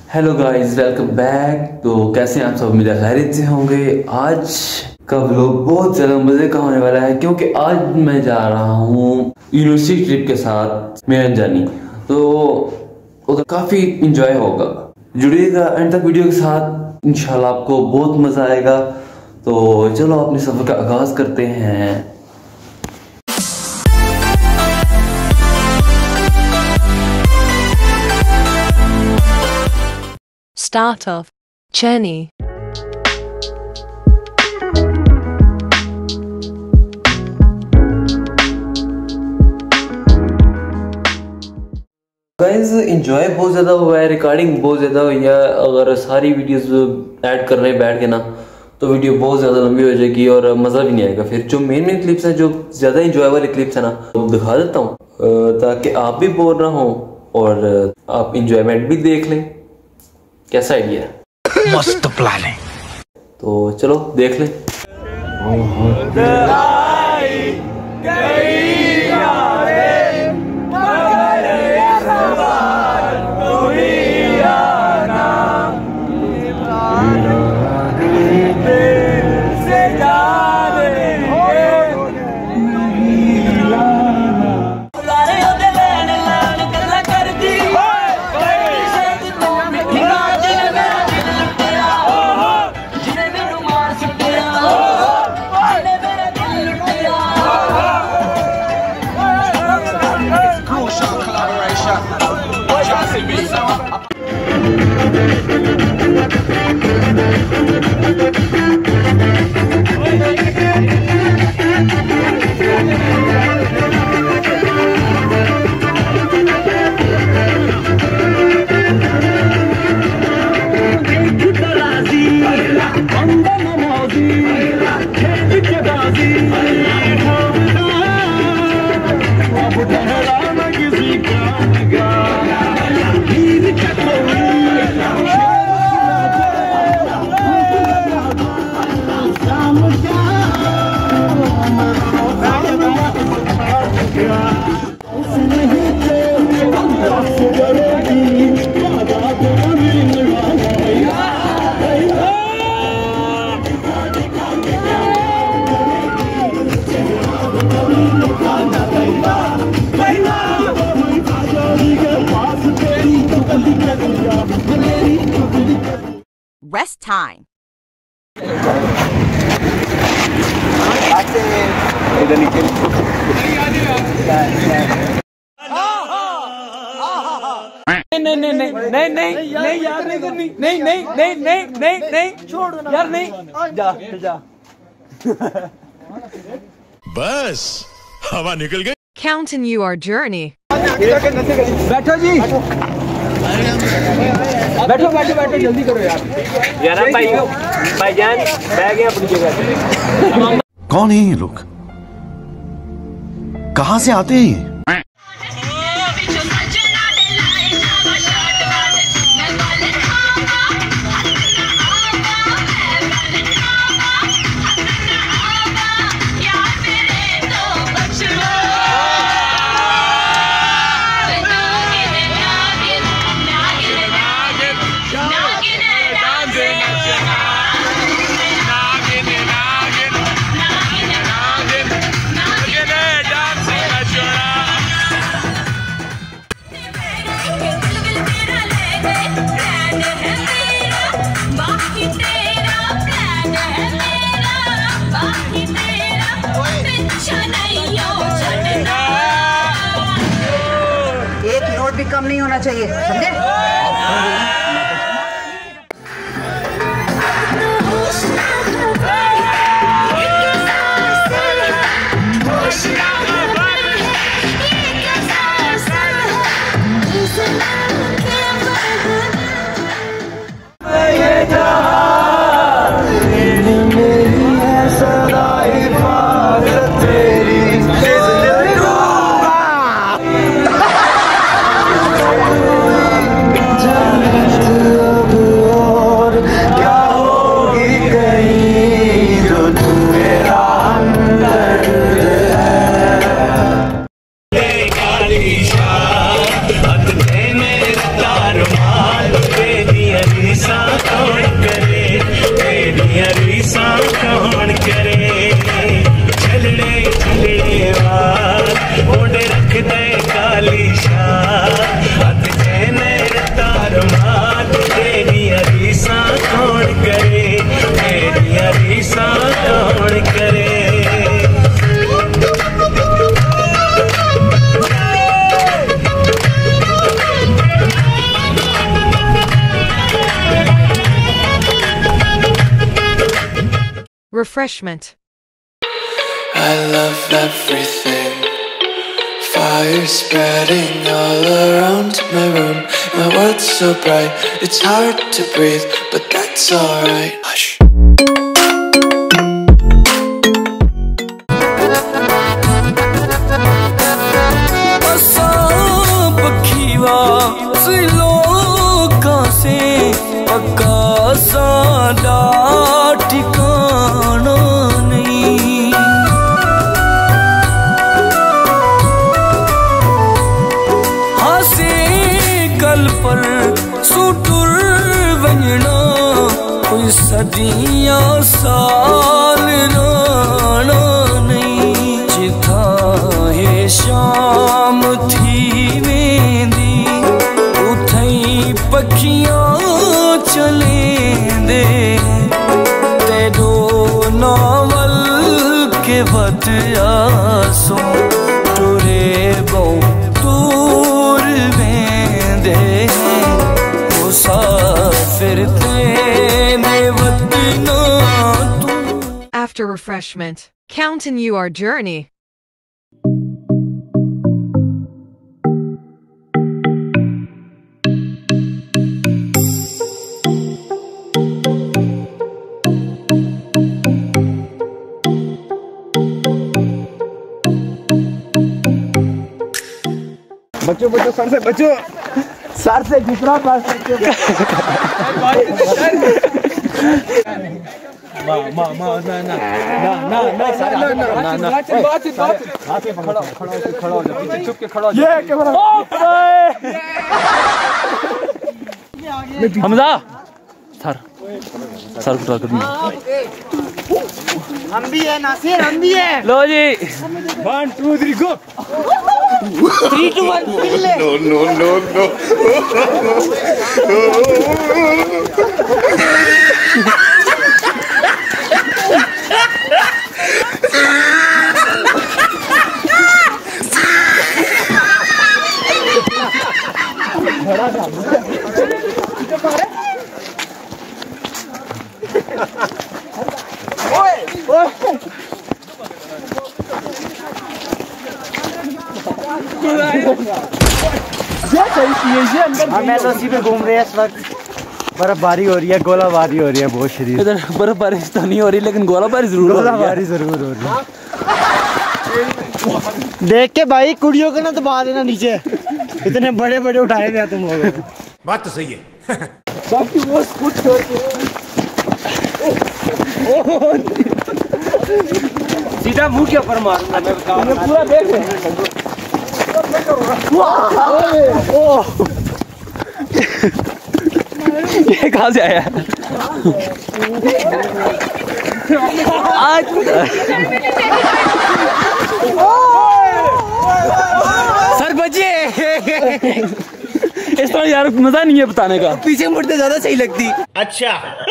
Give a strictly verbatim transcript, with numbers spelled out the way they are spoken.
Hello guys, welcome back. तो कैसे हैं आप सब? उम्मीद है खैरियत से होंगे। आज का व्लॉग बहुत ज़्यादा मज़े का होने वाला है क्योंकि आज मैं जा रहा हूँ यूनिवर्सिटी ट्रिप के साथ मिरंजानी। तो उधर काफ़ी इंजॉय होगा। जुड़िएगा एंड तक वीडियो के साथ, इंशाल्लाह आपको बहुत मज़ा आएगा। तो चलो अपने सफ़र का आगाज़ करते हैं। Start of journey. Guys, enjoy बहुत ज़्यादा हुआ है, रिकॉर्डिंग बहुत ज़्यादा हुई है। अगर सारी वीडियोस ऐड कर रहे हैं बैठ के ना तो वीडियो बहुत ज़्यादा लंबी हो जाएगी और मज़ा भी नहीं आएगा। फिर जो मेन मेन क्लिप्स हैं, जो ज़्यादा इंजॉय वाले क्लिप्स हैं ना, वो दिखा देता हूँ ताकि आप भी बोर ना हो और आप इंजॉयमेंट भी देख लें। कैसा आइडिया है? मस्त प्लान है। तो चलो देख लें। Rest time. नहीं नहीं नहीं नहीं नहीं नहीं यार, नहीं करनी, नहीं नहीं नहीं नहीं नहीं नहीं छोड़ दो यार, नहीं जा जा। बस हवा निकल गई। Counting your journey. बैठो जी, बैठो बैठो बैठो, जल्दी करो यार। यार भाइयों, भाईजान बैग है अपनी जगह पे। कौन है ये लोग? कहाँ से आते हैं ये? एक नोट भी कम नहीं होना चाहिए, समझे? Refreshment. I love everything. Fire spreading all around my room. My world's so bright, it's hard to breathe, but that's alright. Hush. सदियां साल राना नहीं जिथा है शाम थी वेंदी उथई पखियां चले दे तेरो नावल के वत आसो टुरे बो दूर वेंदे मुसाफिर After refreshment, continue our journey. बच्चों बच्चों सर से बच्चों सर से दूसरा पास मा मा मा ना ना ना ना ना ना ना बात बात बात हाथ पे खड़ा खड़ा खड़ा हो जा पीछे छुप के खड़ा हो जा ये कैमरा हमजा सर सर उठा कर हम भी है नासिर हम भी है लो जी one two three go three two one no no no no मैं तो इसी पे घूम रहे हैं इस वक्त बर्फबारी हो रही है गोलाबारी हो रही है बहुत शरीर इधर बर्फबारी तो नहीं हो रही लेकिन गोलाबारी जरूर हो रही है गोलाबारी जरूर हो रही है देख के भाई कुड़ियों को ना दबा देना नीचे इतने बड़े बड़े उठाए गए तुम लोग बात तो सही है बाकी वो कुछ छोड़ के सीधा मुंह के ऊपर मारूंगा मैं बता मैं पूरा देख रहे ये कहाँ से आया आज सर बचिए इस तरह यार मजा नहीं है बताने का पीछे मुड़ते ज्यादा सही लगती अच्छा